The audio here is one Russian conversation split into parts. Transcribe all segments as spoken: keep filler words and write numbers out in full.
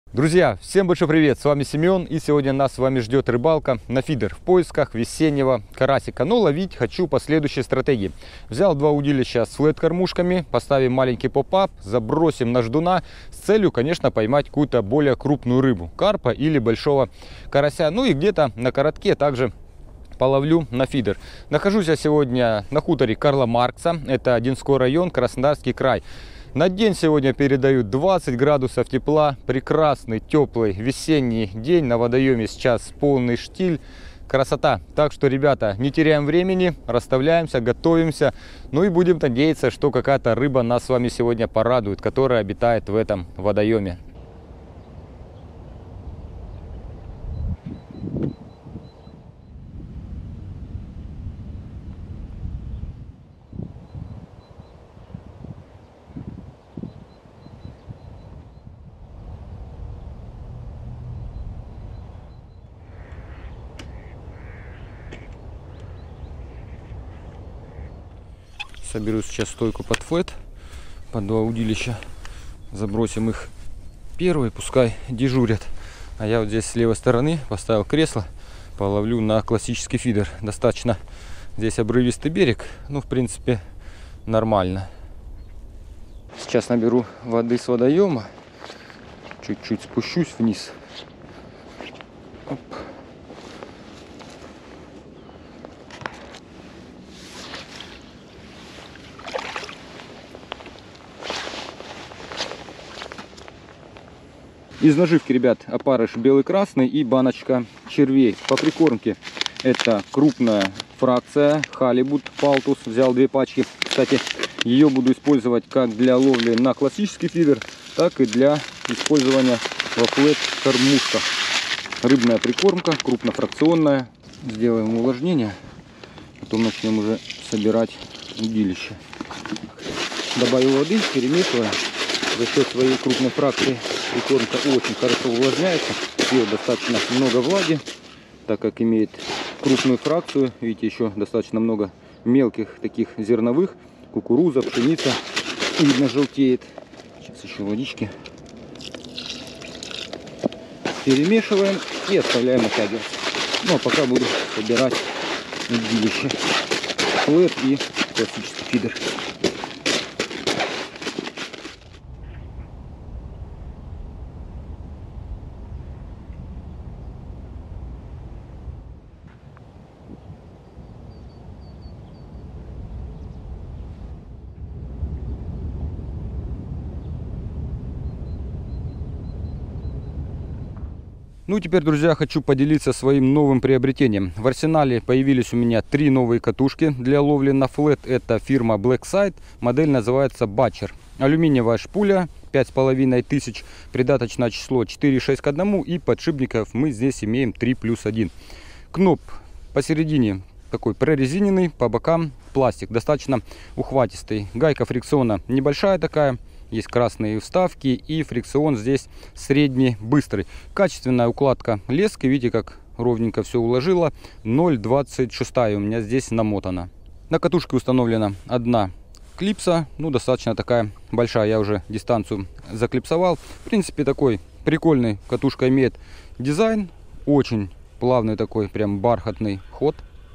Друзья, всем большой привет, с вами Семен, и сегодня нас с вами ждет рыбалка на фидер в поисках весеннего карасика. Но ловить хочу по следующей стратегии. Взял два удилища с флет-кормушками, поставим маленький поп-ап, забросим на ждуна с целью, конечно, поймать какую-то более крупную рыбу, карпа или большого карася. Ну и где-то на коротке также половлю на фидер. Нахожусь я сегодня на хуторе Карла Маркса, это Одинской район, Краснодарский край. На день сегодня передают двадцать градусов тепла, прекрасный, теплый, весенний день, на водоеме сейчас полный штиль, красота. Так что, ребята, не теряем времени, расставляемся, готовимся, ну и будем надеяться, что какая-то рыба нас с вами сегодня порадует, которая обитает в этом водоеме. Соберу сейчас стойку под флет, под два удилища, забросим их первые, пускай дежурят. А я вот здесь с левой стороны поставил кресло, половлю на классический фидер. Достаточно здесь обрывистый берег, ну в принципе нормально. Сейчас наберу воды с водоема, чуть-чуть спущусь вниз. Оп. Из наживки, ребят, опарыш белый-красный и баночка червей. По прикормке это крупная фракция халибут палтус. Взял две пачки. Кстати, ее буду использовать как для ловли на классический фидер, так и для использования во флет-кормушках. Рыбная прикормка, крупнофракционная. Сделаем увлажнение, потом начнем уже собирать удилище. Добавил воды, перемешиваем. За счет своей крупной фракции прикормка очень хорошо увлажняется, ее достаточно много влаги, так как имеет крупную фракцию. Видите, еще достаточно много мелких таких зерновых, кукуруза, пшеница, видно, желтеет. Сейчас еще водички. Перемешиваем и оставляем натягивать. Ну а пока буду собирать удилище, флет и классический фидер. Ну и теперь, друзья, хочу поделиться своим новым приобретением. В арсенале появились у меня три новые катушки для ловли на флет. Это фирма Blackside, модель называется Батчер. Алюминиевая шпуля, пять с половиной тысяч, придаточное число четыре шесть к одному, и подшипников мы здесь имеем три плюс один. Кноп посередине такой прорезиненный, по бокам пластик, достаточно ухватистый. Гайка фрикциона небольшая такая. Есть красные вставки, и фрикцион здесь средний, быстрый. Качественная укладка лески, видите, как ровненько все уложила. ноль двадцать шесть у меня здесь намотана. На катушке установлена одна клипса, ну достаточно такая большая, я уже дистанцию заклипсовал. В принципе, такой прикольный катушка имеет дизайн, очень плавный такой, прям бархатный ход.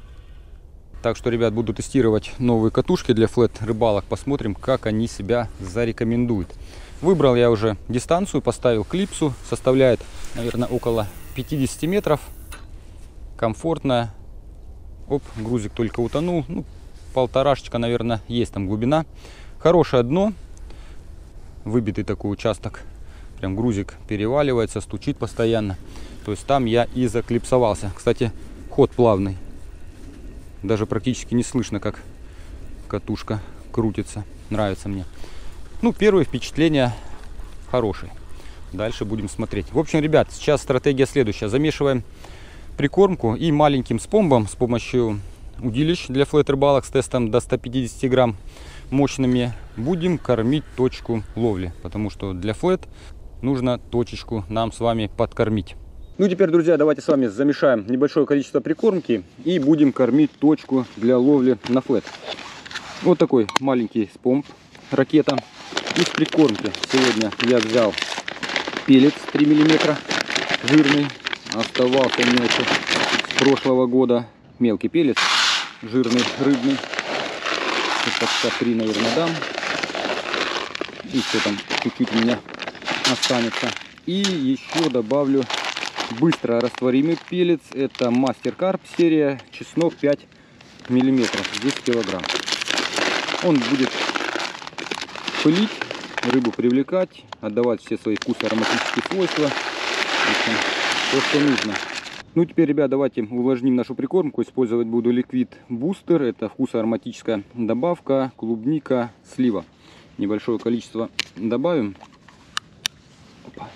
Так что, ребят, буду тестировать новые катушки для флет-рыбалок. Посмотрим, как они себя зарекомендуют. Выбрал я уже дистанцию, поставил клипсу. Составляет, наверное, около пятидесяти метров. Комфортная. Оп, грузик только утонул. Ну, полторашечка, наверное, есть там глубина. Хорошее дно. Выбитый такой участок. Прям грузик переваливается, стучит постоянно. То есть там я и заклипсовался. Кстати, ход плавный. Даже практически не слышно, как катушка крутится. Нравится мне. Ну, первые впечатления хорошие. Дальше будем смотреть. В общем, ребят, сейчас стратегия следующая. Замешиваем прикормку и маленьким спомбом с помощью удилищ для флет-рыбалок с тестом до ста пятидесяти грамм мощными будем кормить точку ловли. Потому что для флет нужно точечку нам с вами подкормить. Ну теперь, друзья, давайте с вами замешаем небольшое количество прикормки и будем кормить точку для ловли на флет. Вот такой маленький спомб, ракета. Из прикормки сегодня я взял пелец три миллиметра, жирный. Оставался у меня еще с прошлого года мелкий пелец, жирный, рыбный. пятьдесят три, наверное, дам. И все там чуть-чуть у меня останется. И еще добавлю быстро растворимый пелец. Это Мастер Карп серия, чеснок пять миллиметров, десять килограмм. Он будет пылить, рыбу привлекать, отдавать все свои вкусы, ароматические свойства. В общем, то, что нужно. Ну теперь, ребят, давайте увлажним нашу прикормку. Использовать буду Liquid Booster. Это вкусоароматическая добавка, клубника, слива. Небольшое количество добавим. Опа.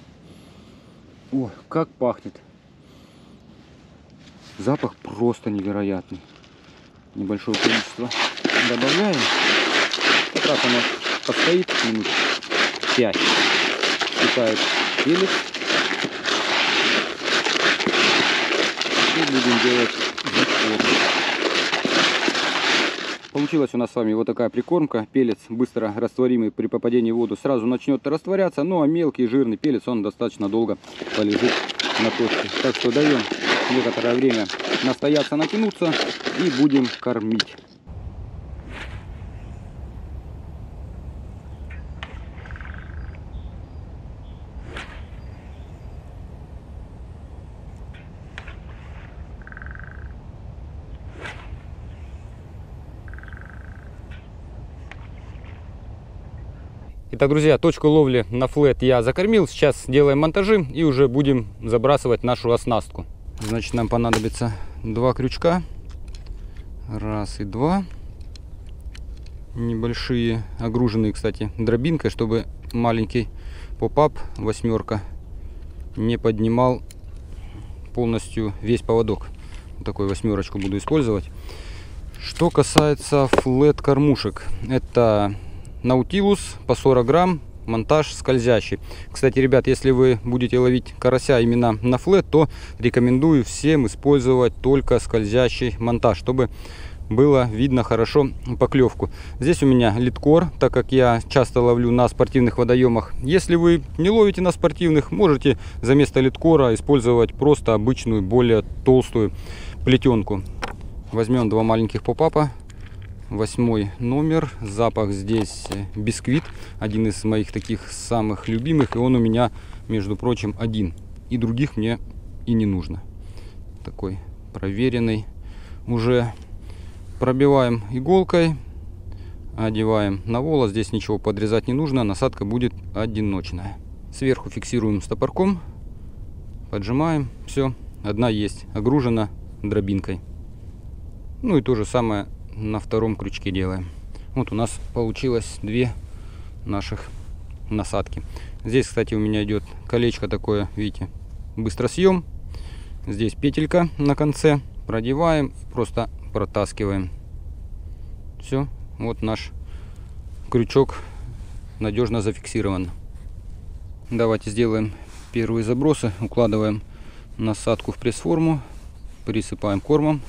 О, как пахнет. Запах просто невероятный. Небольшое количество добавляем. Как раз оно постоит минут пять. Впитает пелец. И будем делать затвор. Получилась у нас с вами вот такая прикормка. Пелец быстро растворимый, при попадении в воду сразу начнет растворяться. Ну а мелкий жирный пелец, он достаточно долго полежит на точке. Так что даем некоторое время настояться, натянуться и будем кормить. Итак, друзья, точку ловли на флет я закормил. Сейчас делаем монтажи и уже будем забрасывать нашу оснастку. Значит, нам понадобится два крючка. Раз и два. Небольшие, огруженные, кстати, дробинкой, чтобы маленький поп-ап восьмерка не поднимал полностью весь поводок. Вот такую восьмерочку буду использовать. Что касается флет кормушек, это Наутилус по сорок грамм, монтаж скользящий. Кстати, ребят, если вы будете ловить карася именно на флет, то рекомендую всем использовать только скользящий монтаж, чтобы было видно хорошо поклевку. Здесь у меня лидкор, так как я часто ловлю на спортивных водоемах. Если вы не ловите на спортивных, можете за место лидкора использовать просто обычную, более толстую плетенку. Возьмем два маленьких поп-апа. Восьмой номер. Запах здесь бисквит. Один из моих таких самых любимых. И он у меня, между прочим, один. И других мне и не нужно. Такой проверенный. Уже пробиваем иголкой. Одеваем на волос. Здесь ничего подрезать не нужно. Насадка будет одиночная. Сверху фиксируем стопорком. Поджимаем. Все. Одна есть. Огружена дробинкой. Ну и то же самое на втором крючке делаем. Вот у нас получилось две наших насадки. Здесь, кстати, у меня идет колечко такое, видите, быстросъем. Здесь петелька на конце. Продеваем, просто протаскиваем. Все, вот наш крючок надежно зафиксирован. Давайте сделаем первые забросы. Укладываем насадку в пресс-форму, присыпаем кормом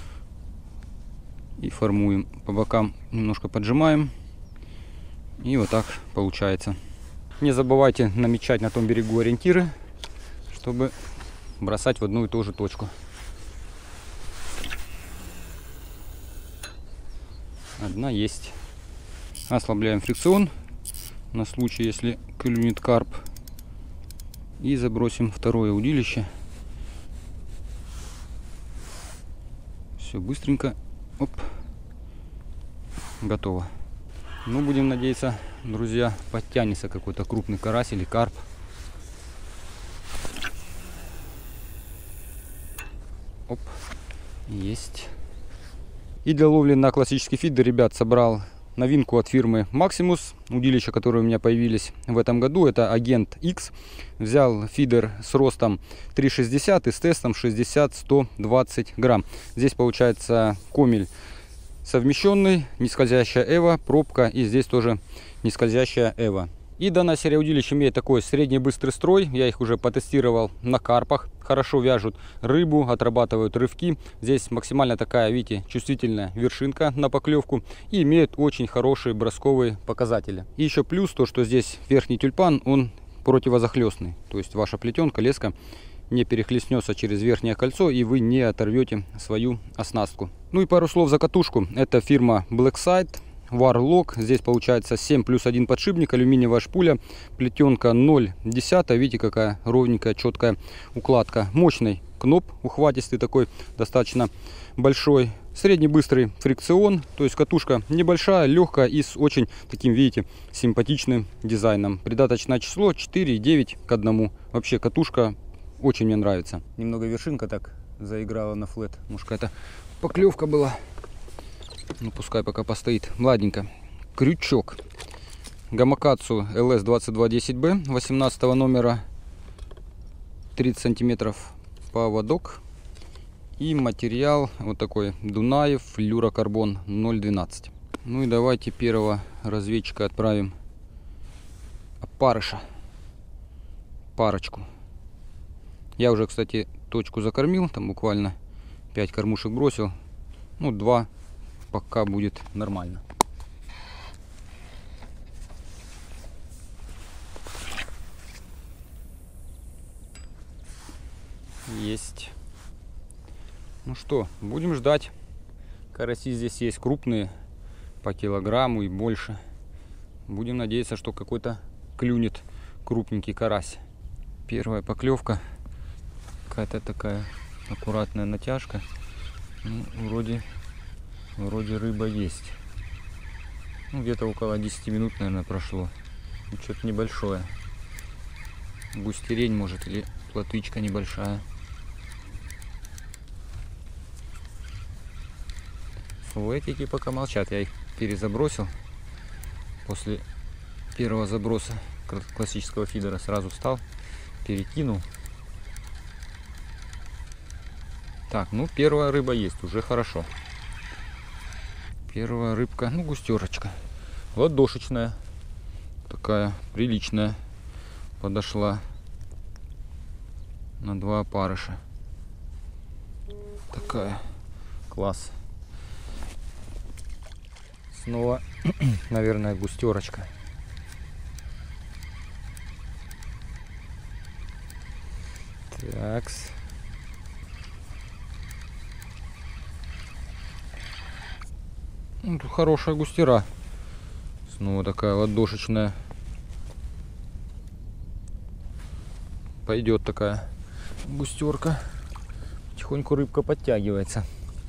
и формуем по бокам, немножко поджимаем, и вот так получается. Не забывайте намечать на том берегу ориентиры, чтобы бросать в одну и ту же точку. Одна есть. Ослабляем фрикцион на случай, если клюнет карп, и забросим второе удилище. Все быстренько. Оп. Готово. Ну, будем надеяться, друзья, подтянется какой-то крупный карась или карп. Оп. Есть. И для ловли на классический фидер, ребят, собрал новинку от фирмы Maximus. Удилища, которые у меня появились в этом году, это Агент X. Взял фидер с ростом три шестьдесят и с тестом шестьдесят сто двадцать грамм. Здесь получается комель совмещенный, нескользящая эва, пробка, и здесь тоже нескользящая эва. И данная серия удилищ имеет такой средний быстрый строй. Я их уже потестировал на карпах. Хорошо вяжут рыбу, отрабатывают рывки. Здесь максимально такая, видите, чувствительная вершинка на поклевку. И имеет очень хорошие бросковые показатели. И еще плюс то, что здесь верхний тюльпан, он противозахлестный. То есть ваша плетенка, леска не перехлестнется через верхнее кольцо и вы не оторвете свою оснастку. Ну и пару слов за катушку. Это фирма Blackside Warlock. Здесь получается семь плюс один подшипник, алюминиевая шпуля, плетенка ноль десятая. Видите, какая ровненькая, четкая укладка. Мощный кноп, ухватистый такой, достаточно большой. Средний быстрый фрикцион, то есть катушка небольшая, легкая и с очень таким, видите, симпатичным дизайном. Придаточное число четыре и девять к одному. Вообще катушка очень мне нравится. Немного вершинка так заиграла на флет. Может, какая-то поклевка была. Ну пускай пока постоит. Ладненько. Крючок. Гамакацу эл эс двадцать два десять бэ восемнадцатого номера. тридцать сантиметров поводок. И материал вот такой Дунаев флюрокарбон ноль двенадцать. Ну и давайте первого разведчика отправим. Опарыша. Парочку. Я уже, кстати, точку закормил. Там буквально пять кормушек бросил. Ну, два пока будет нормально. Есть. Ну что, будем ждать. Караси здесь есть крупные, по килограмму и больше. Будем надеяться, что какой-то клюнет крупненький карась. Первая поклевка. Какая-то такая аккуратная натяжка. Ну, вроде, вроде рыба есть. Ну, где-то около десяти минут, наверное, прошло. Ну, что-то небольшое. Густерень, может, или плотвичка небольшая. Флетики пока молчат, я их перезабросил. После первого заброса классического фидера сразу встал, перекинул. Так, ну первая рыба есть, уже хорошо. Первая рыбка, ну густерочка, ладошечная, такая приличная, подошла на два опарыша. Такая, класс. Снова, наверное, густерочка. Такс. Ну, тут хорошая густера. Снова такая ладошечная. Пойдет такая густерка. Потихоньку рыбка подтягивается.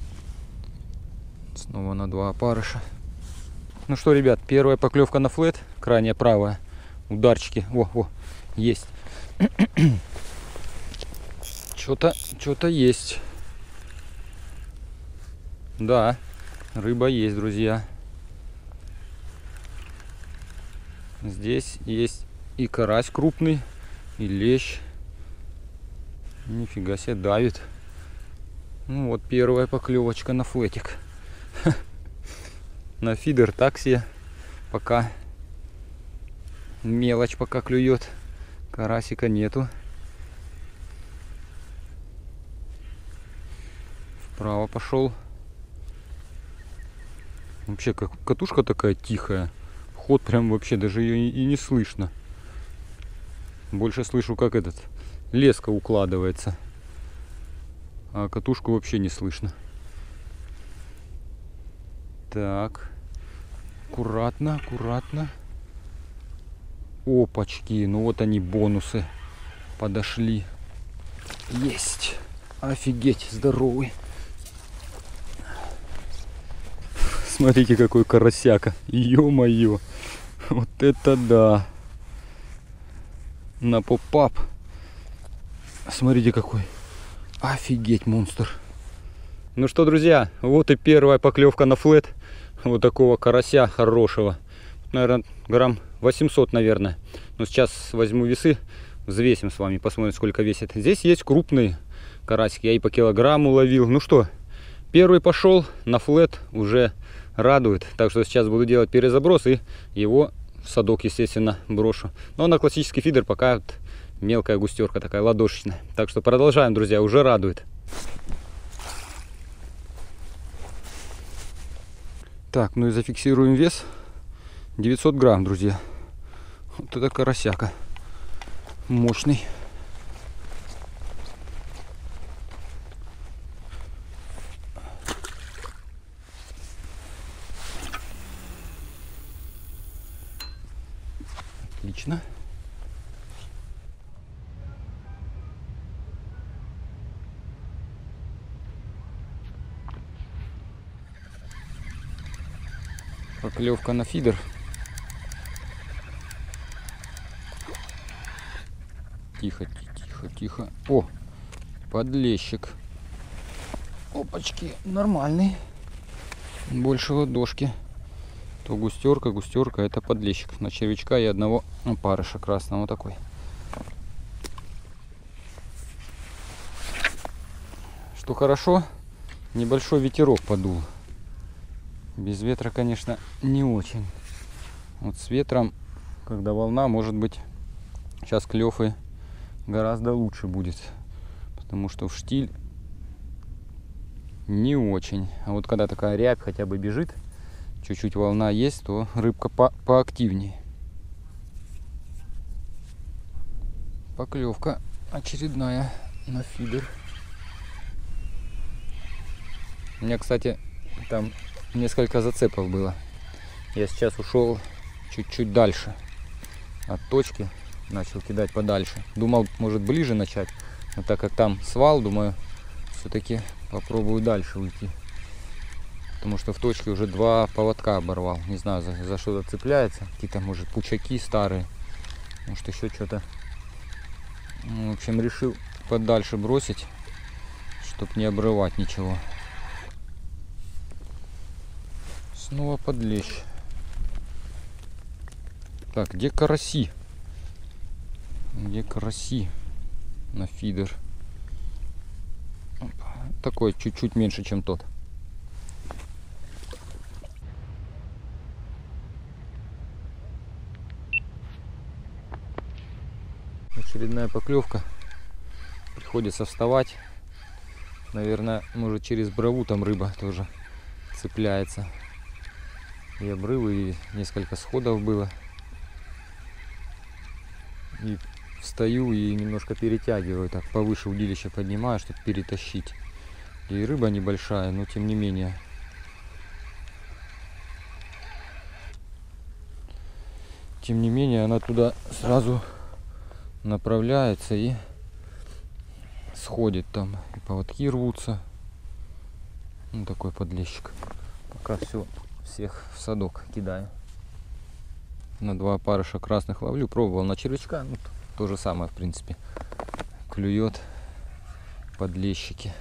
Снова на два опарыша. Ну что, ребят, первая поклевка на флет, крайняя правая, ударчики, о, о, есть. Что-то, что-то есть. Да, рыба есть, друзья. Здесь есть и карась крупный, и лещ. Нифига себе, давит. Ну вот первая поклевочка на флетик. На фидер такси пока мелочь пока клюет, карасика нету. Вправо пошел. Вообще как катушка такая тихая, ход прям вообще даже ее и не слышно. Больше слышу, как этот леска укладывается, а катушку вообще не слышно. Так, аккуратно, аккуратно. Опачки, ну вот они, бонусы подошли. Есть, офигеть, здоровый. Смотрите, какой карасяка, ё-моё, вот это да. На поп-ап. Смотрите, какой, офигеть, монстр. Ну что, друзья, вот и первая поклевка на флет. Вот такого карася хорошего. Наверное, грамм восемьсот, наверное. Но сейчас возьму весы, взвесим с вами, посмотрим, сколько весит. Здесь есть крупные карасики. Я и по килограмму ловил. Ну что, первый пошел на флет, уже радует. Так что сейчас буду делать перезаброс и его в садок, естественно, брошу. Но на классический фидер пока вот мелкая густерка, такая ладошечная. Так что продолжаем, друзья, уже радует. Так, ну и зафиксируем вес. девятьсот грамм, друзья. Вот это карасяка. мощный. Отлично. Поклевка на фидер. Тихо, тихо, тихо. О, подлещик. Опачки, нормальный. Больше ладошки. То густерка, густерка, это подлещик. На червячка и одного опарыша красного такой. Что хорошо, небольшой ветерок подул. Без ветра, конечно, не очень. Вот с ветром, когда волна, может быть, сейчас клев и гораздо лучше будет. Потому что в штиль не очень. А вот когда такая рябь хотя бы бежит, чуть-чуть волна есть, то рыбка по поактивнее. Поклевка очередная на фидер. У меня, кстати, там несколько зацепов было. Я сейчас ушел чуть-чуть дальше от точки, начал кидать подальше. Думал, может, ближе начать, но так как там свал, думаю, все-таки попробую дальше уйти. Потому что в точке уже два поводка оборвал. Не знаю, за, за что-то цепляется. Какие-то, может, пучаки старые. Может, еще что-то. В общем, решил подальше бросить, чтобы не обрывать ничего. Снова подлещ. Так, где караси? Где караси на фидер? Такой чуть-чуть меньше, чем тот. Очередная поклевка. Приходится вставать. Наверное, может, через брову там рыба тоже цепляется. И обрывы, и несколько сходов было. И встаю и немножко перетягиваю, так повыше удилище поднимаю, чтобы перетащить. И рыба небольшая, но тем не менее. Тем не менее, она туда сразу направляется и сходит там. И поводки рвутся. Ну, такой подлещик. Пока все. Всех в садок кидаю. На два опарыша красных ловлю. Пробовал на червячка. Ну, то же самое, в принципе. Клюет подлещики.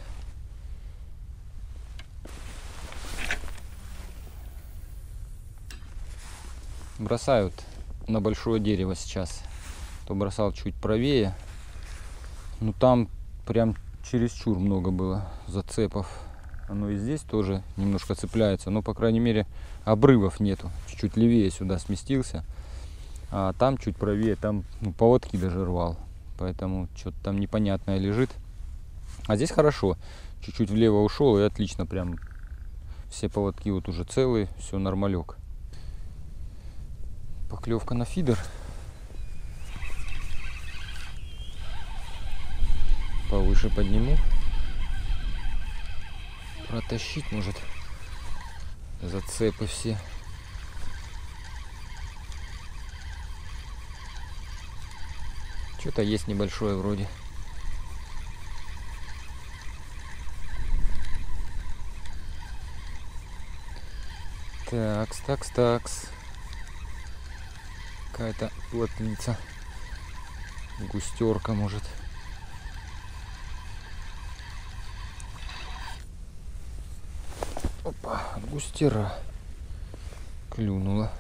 Бросают на большое дерево сейчас. То бросал чуть правее. Но там прям чересчур много было зацепов. Оно и здесь тоже немножко цепляется, но, по крайней мере, обрывов нету. Чуть-чуть левее сюда сместился, а там чуть правее, там, ну, поводки даже рвал. Поэтому что-то там непонятное лежит. А здесь хорошо. Чуть-чуть влево ушел и отлично, прям все поводки вот уже целые, все нормалек. Поклевка на фидер. Повыше подниму. Протащить, может, зацепы все. Что-то есть небольшое вроде. Такс, такс, такс. Какая-то плотница. Густерка, может. Опа, густера клюнула.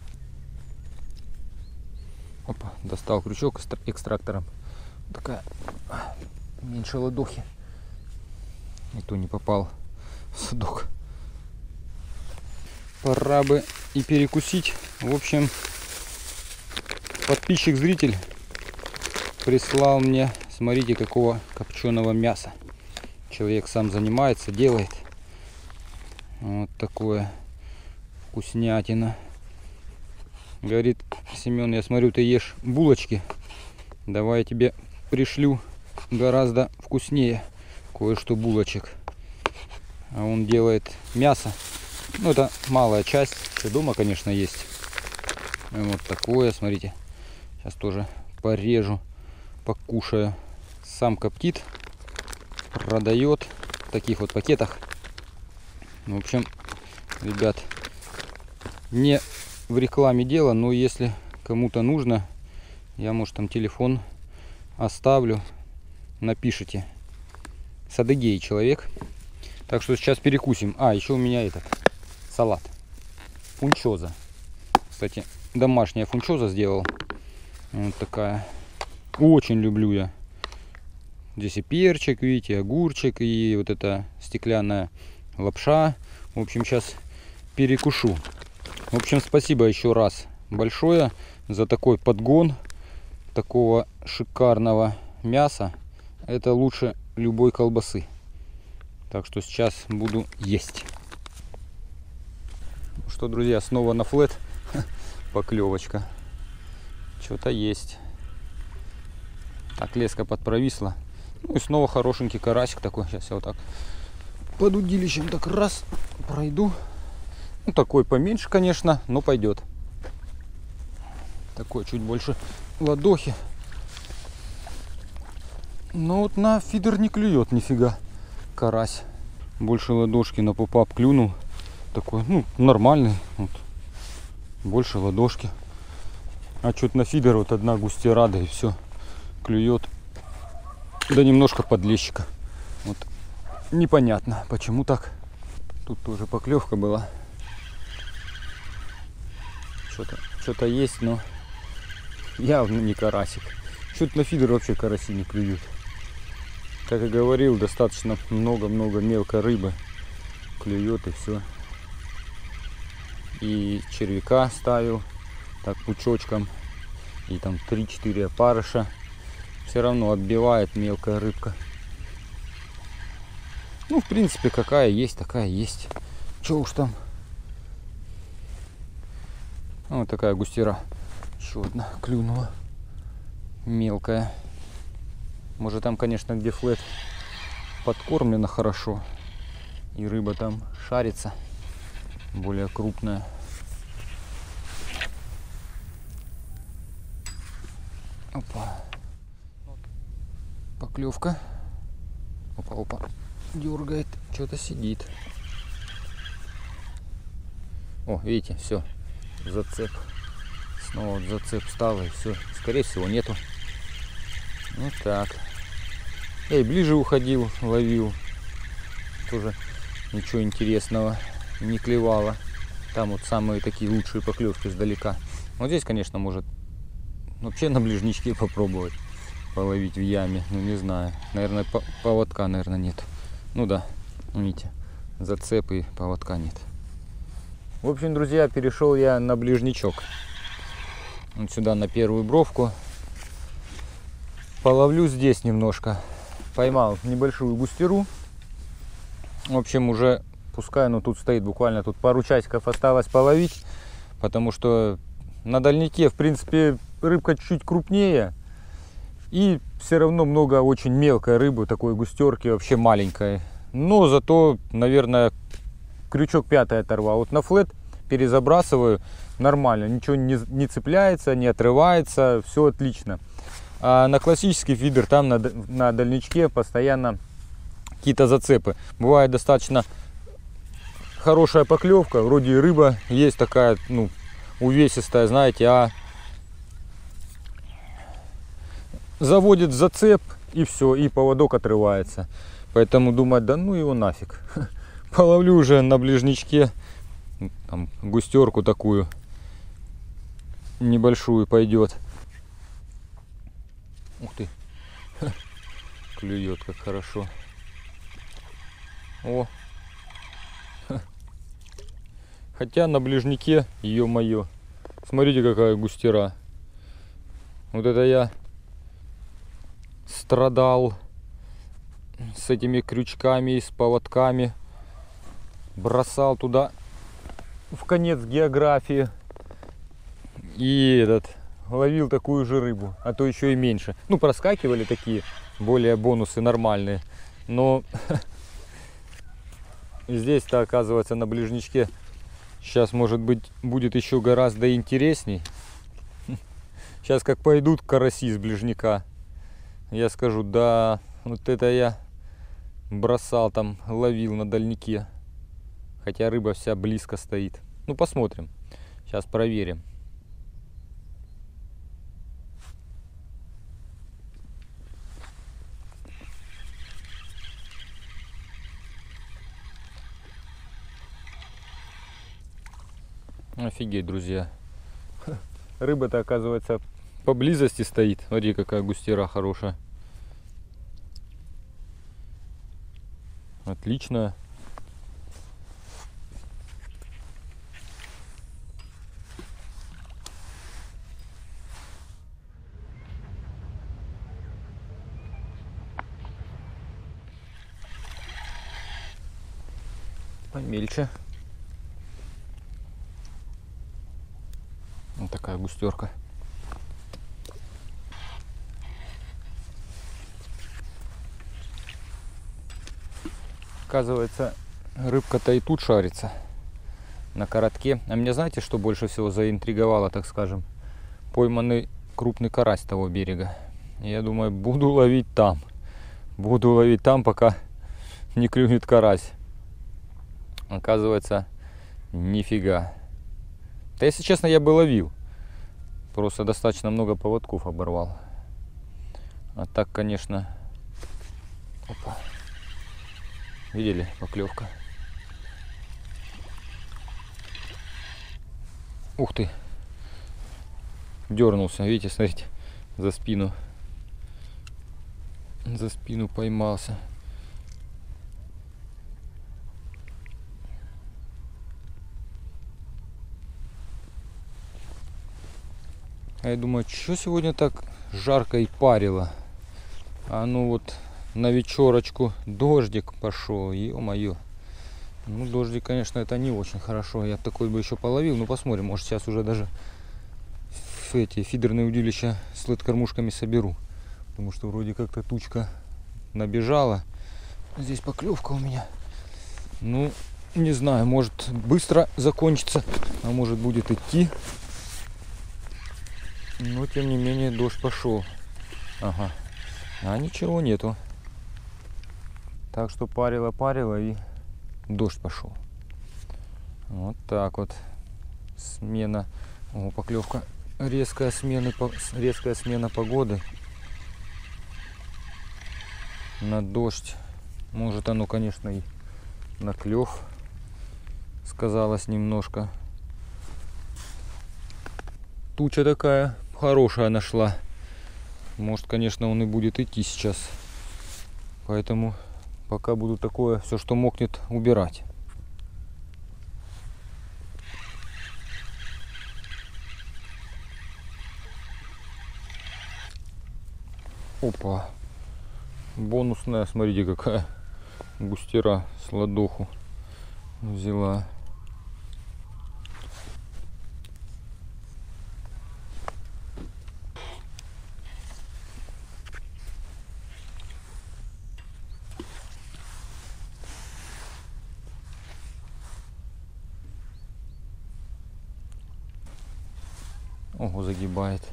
Опа, достал крючок экстрактором. Такая меньше ладохи. И то не попал в садок. Пора бы и перекусить. В общем, подписчик-зритель прислал мне, смотрите, какого копченого мяса. Человек сам занимается, делает. Вот такое вкуснятина. Говорит: Семен, я смотрю, ты ешь булочки. Давай я тебе пришлю гораздо вкуснее кое-что булочек. А он делает мясо. Ну, это малая часть. Еще дома, конечно, есть. Вот такое, смотрите. Сейчас тоже порежу, покушаю. Сам коптит, продает в таких вот пакетах. В общем, ребят, не в рекламе дело, но если кому-то нужно, я, может, там телефон оставлю, напишите. С Адыгеи человек. Так что сейчас перекусим. А, еще у меня этот салат. Фунчоза. Кстати, домашняя фунчоза сделал. Вот такая. Очень люблю я. Здесь и перчик, видите, огурчик, и вот эта стеклянная лапша. В общем, сейчас перекушу. В общем, спасибо еще раз большое за такой подгон такого шикарного мяса. Это лучше любой колбасы. Так что сейчас буду есть. Что, друзья, снова на флет. Поклевочка. Что-то есть. Так, леска подпровисла. Ну и снова хорошенький карасик такой. Сейчас я вот так под удилищем так раз пройду. Ну, такой поменьше, конечно, но пойдет. Такой чуть больше ладохи. Но вот на фидер не клюет нифига карась. Больше ладошки на попап клюнул. Такой, ну, нормальный. Вот. Больше ладошки. А что-то на фидер вот одна густера, да и все. Клюет. Да немножко подлещика. Вот. Непонятно, почему так. Тут тоже поклевка была. Что-то что-то есть, но явно не карасик. Что-то на фидер вообще караси не клюют. Как и говорил, достаточно много-много мелкой рыбы клюет, и все. И червяка ставил так пучочком, и там три-четыре опарыша. Все равно отбивает мелкая рыбка. Ну, в принципе, какая есть, такая есть. Че уж там. Вот такая густера. Еще одна клюнула. Мелкая. Может, там, конечно, где флет подкормлено хорошо. И рыба там шарится. Более крупная. Опа. Поклевка. Опа, опа. Дергает. Что-то сидит. О, видите, все. Зацеп. Снова вот зацеп стал, и все. Скорее всего, нету. Вот так. Эй, ближе уходил, ловил. Тоже ничего интересного не клевало. Там вот самые такие лучшие поклевки издалека. Вот здесь, конечно, может вообще на ближничке попробовать половить в яме. Ну, не знаю. Наверное, поводка, наверное, нет. Ну да, видите, зацеп и поводка нет. В общем, друзья, перешел я на ближничок. Вот сюда на первую бровку. Половлю здесь немножко. Поймал небольшую густеру. В общем, уже пускай оно тут стоит, буквально тут пару часиков осталось половить. Потому что на дальнике, в принципе, рыбка чуть крупнее. И все равно много очень мелкой рыбы, такой густерки, вообще маленькой. Но зато, наверное, крючок пятый оторвал. Вот на флет перезабрасываю нормально. Ничего не, не цепляется, не отрывается. Все отлично. А на классический фидер, там на, на дальничке постоянно какие-то зацепы. Бывает достаточно хорошая поклевка. Вроде и рыба есть такая, ну, увесистая, знаете, а заводит зацеп, и все, и поводок отрывается. Поэтому думать, да ну его нафиг. Половлю уже на ближничке там густерку такую небольшую пойдет. Ух ты. Клюет как хорошо. О. Хотя на ближнике, ё-моё, смотрите, какая густера. Вот это я страдал с этими крючками и с поводками. Бросал туда в конец географии. И этот ловил такую же рыбу, а то еще и меньше. Ну, проскакивали такие более бонусы нормальные, но здесь-то, оказывается, на ближничке сейчас, может быть, будет еще гораздо интересней. Сейчас как пойдут караси с ближника, я скажу, да, вот это я бросал там, ловил на дальнике. Хотя рыба вся близко стоит. Ну, посмотрим. Сейчас проверим. Офигеть, друзья. Рыба-то, оказывается, поблизости стоит. Смотри, какая густера хорошая. Отлично. Помельче. Вот такая густерка. Оказывается, рыбка-то и тут шарится на коротке. А меня знаете, что больше всего заинтриговало, так скажем? Пойманный крупный карась того берега. Я думаю, буду ловить там. Буду ловить там, пока не клюнет карась. Оказывается, нифига. Да, если честно, я бы ловил. Просто достаточно много поводков оборвал. А так, конечно... Опа. Видели? Поклевка. Ух ты. Дернулся. Видите, смотрите. За спину. За спину поймался. А я думаю, что сегодня так жарко и парило? А ну вот на вечерочку дождик пошел, ё-моё. Ну, дождик, конечно, это не очень хорошо. Я такой бы еще половил. Ну, посмотрим, может, сейчас уже даже эти фидерные удилища с лед-кормушками соберу. Потому что вроде как-то тучка набежала. Здесь поклевка у меня. Ну, не знаю, может быстро закончится, а может будет идти. Но тем не менее дождь пошел. Ага. А ничего нету. Так что парило-парило и дождь пошел. Вот так вот. Смена. О, поклевка. Резкая смена, резкая смена погоды на дождь. Может, оно, конечно, и на клев сказалось немножко. Туча такая хорошая нашла. Может, конечно, он и будет идти сейчас. Поэтому пока буду такое, все, что мокнет, убирать. Опа. Бонусная, смотрите, какая густера с ладоху взяла. Ого, загибает.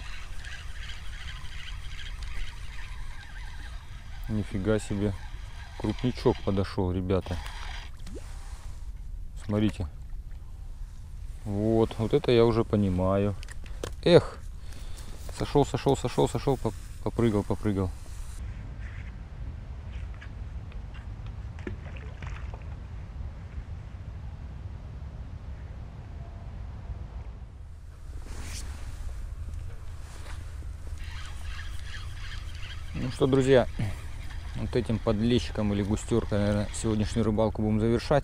Нифига себе. Крупничок подошел, ребята. Смотрите. Вот, вот это я уже понимаю. Эх. Сошел, сошел, сошел, сошел, попрыгал, попрыгал. Ну что, друзья, вот этим подлещиком или густеркой, наверное, сегодняшнюю рыбалку будем завершать.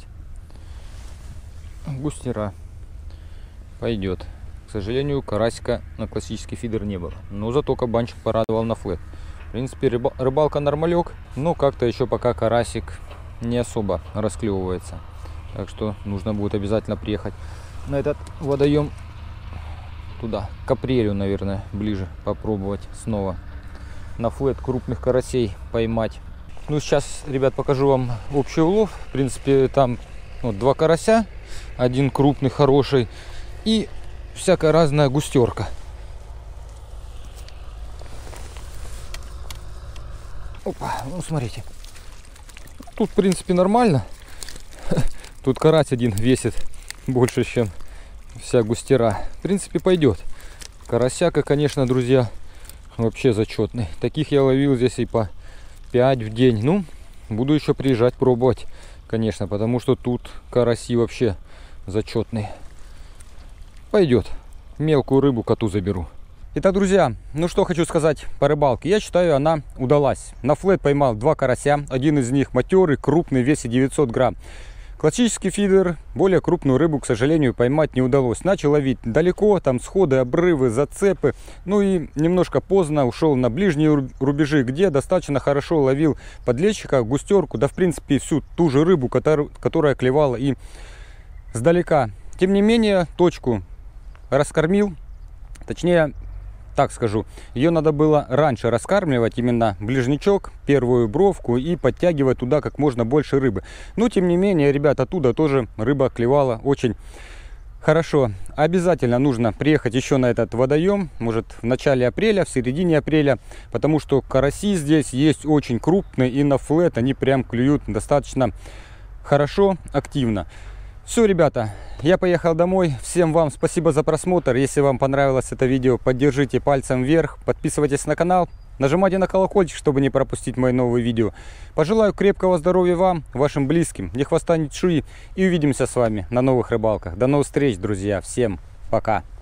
Густера пойдет. К сожалению, карасика на классический фидер не было. Но зато кабанчик порадовал на флет. В принципе, рыбалка нормалек, но как-то еще пока карасик не особо расклевывается. Так что нужно будет обязательно приехать на этот водоем туда, к апрелю, наверное, ближе попробовать снова на флет крупных карасей поймать. Ну, сейчас, ребят, покажу вам общий улов. В принципе, там вот, два карася, один крупный, хороший, и всякая разная густерка. Опа, ну смотрите. Тут, в принципе, нормально. Тут карась один весит больше, чем вся густера. В принципе, пойдет. Карасяка, конечно, друзья, вообще зачетный. Таких я ловил здесь и по пять в день. Ну, буду еще приезжать пробовать, конечно, потому что тут караси вообще зачетные. Пойдет. Мелкую рыбу коту заберу. Итак, друзья, ну что хочу сказать по рыбалке. Я считаю, она удалась. На флет поймал два карася. Один из них матерый, крупный, весит девятьсот грамм. Классический фидер, более крупную рыбу, к сожалению, поймать не удалось. Начал ловить далеко, там сходы, обрывы, зацепы. Ну и немножко поздно ушел на ближние рубежи, где достаточно хорошо ловил подлещика, густерку, да в принципе всю ту же рыбу, которая, которая клевала и сдалека. Тем не менее, точку раскормил, точнее, так скажу, ее надо было раньше раскармливать, именно ближнячок, первую бровку, и подтягивать туда как можно больше рыбы. Но тем не менее, ребят, оттуда тоже рыба клевала очень хорошо. Обязательно нужно приехать еще на этот водоем, может в начале апреля, в середине апреля, потому что караси здесь есть очень крупные, и на флет они прям клюют достаточно хорошо, активно. Все, ребята, я поехал домой. Всем вам спасибо за просмотр. Если вам понравилось это видео, поддержите пальцем вверх, подписывайтесь на канал, нажимайте на колокольчик, чтобы не пропустить мои новые видео. Пожелаю крепкого здоровья вам, вашим близким, ни хвоста, ни чешуи, и увидимся с вами на новых рыбалках. До новых встреч, друзья. Всем пока.